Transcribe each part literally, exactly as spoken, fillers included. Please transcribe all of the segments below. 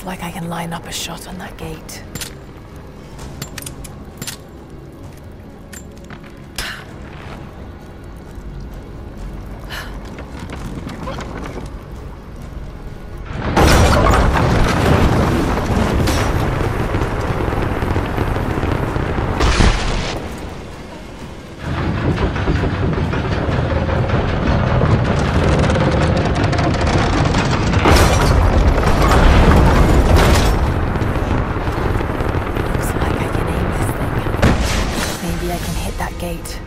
like I can line up a shot on that gate. Gate.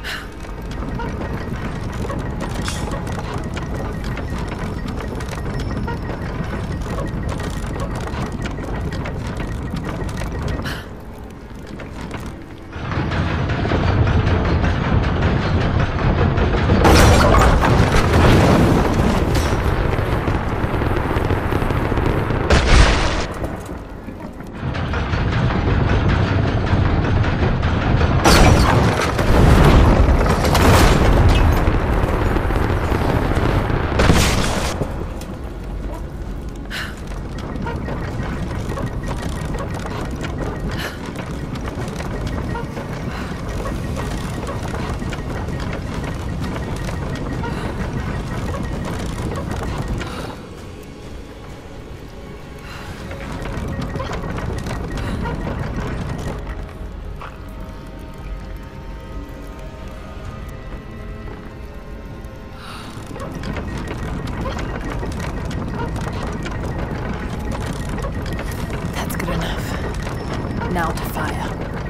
Now to fire.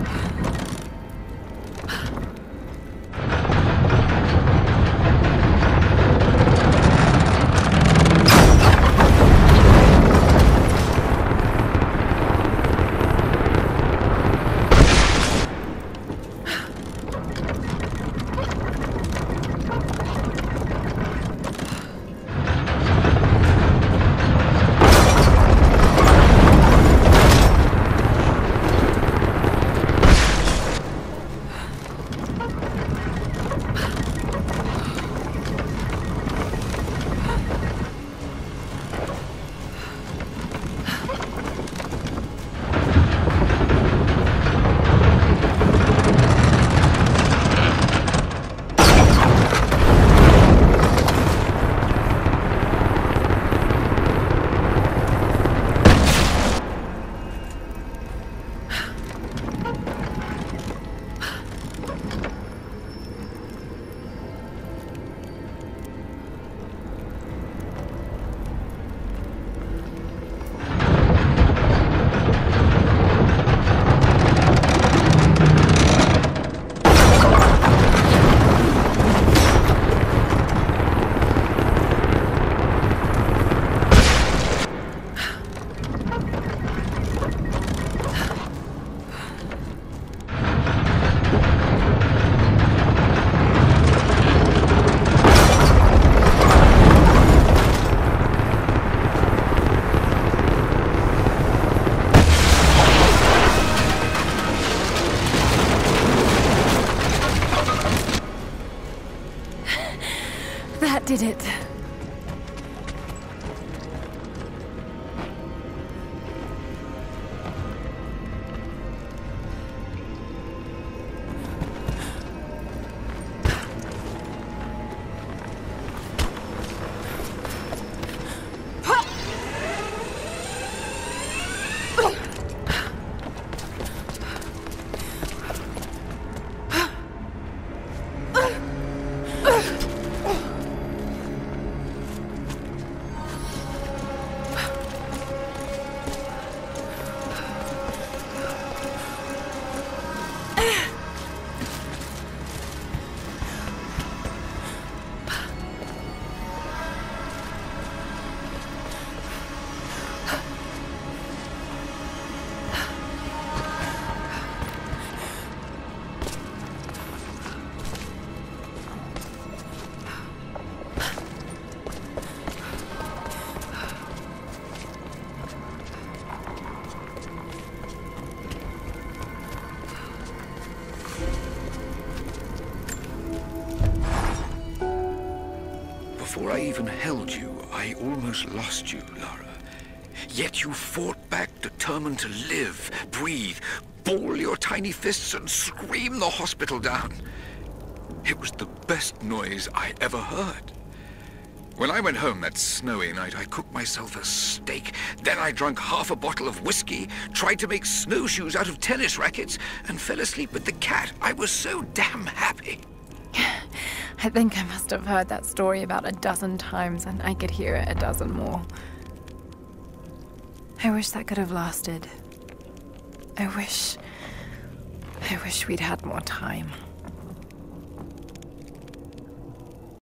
That did it. Before I even held you, I almost lost you, Lara. Yet you fought back, determined to live, breathe, ball your tiny fists and scream the hospital down. It was the best noise I ever heard. When I went home that snowy night, I cooked myself a steak. Then I drank half a bottle of whiskey, tried to make snowshoes out of tennis rackets, and fell asleep with the cat. I was so damn happy. I think I must have heard that story about a dozen times, and I could hear it a dozen more. I wish that could have lasted. I wish... I wish we'd had more time.